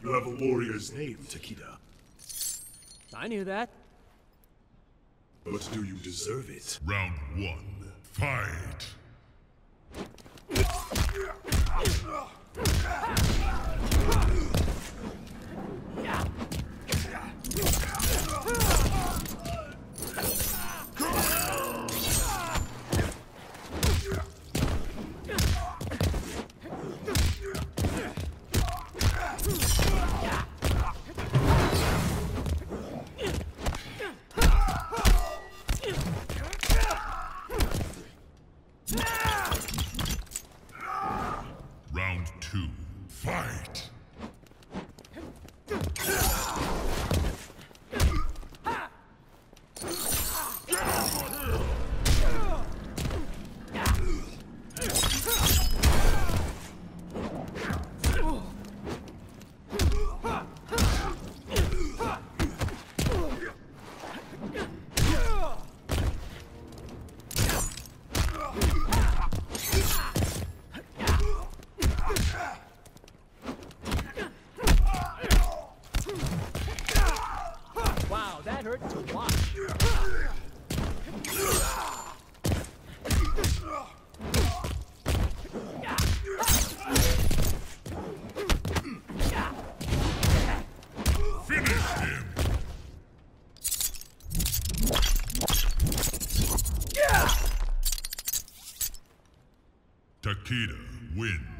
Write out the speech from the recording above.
You have a warrior's name, Takeda. I knew that. But do you deserve it? Round 1. Fight! Round 2. Fight! Wow, that hurt to watch. Finish him! Takeda wins.